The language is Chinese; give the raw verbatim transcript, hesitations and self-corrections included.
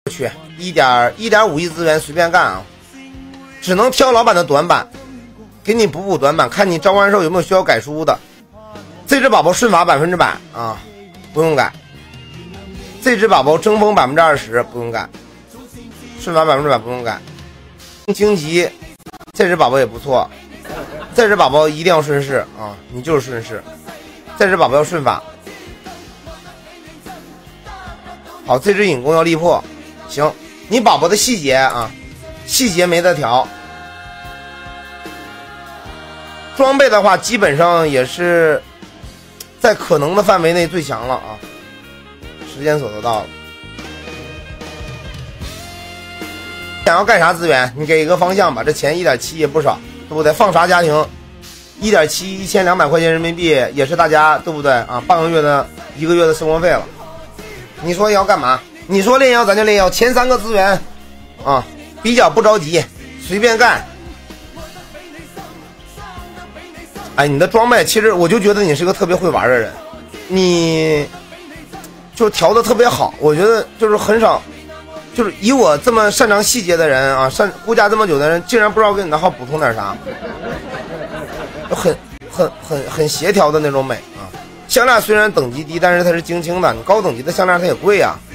去一点一点五亿资源随便干啊，只能挑老板的短板，给你补补短板，看你召唤兽有没有需要改书的。这只宝宝顺法百分之百啊，不用改。这只宝宝争锋百分之二十，不用改。顺法百分之百不用改。荆棘，这只宝宝也不错。这只宝宝一定要顺势啊，你就是顺势。这只宝宝要顺法。好，这只引弓要力破。行，你宝宝的细节啊，细节没得调。装备的话，基本上也是在可能的范围内最强了啊。时间锁得到了。想要干啥资源？你给一个方向吧。这钱一点七也不少，对不对？放啥家庭？一点七一千两百块钱人民币也是大家对不对啊？半个月的一个月的生活费了。你说要干嘛？你说炼药咱就炼药，前三个资源啊，比较不着急，随便干。哎，你的装备其实我就觉得你是个特别会玩的人，你就调的特别好。我觉得就是很少，就是以我这么擅长细节的人啊，擅估价这么久的人，竟然不知道给你的号补充点啥，很很很很协调的那种美啊。项链虽然等级低，但是它是精清的，你高等级的项链它也贵啊。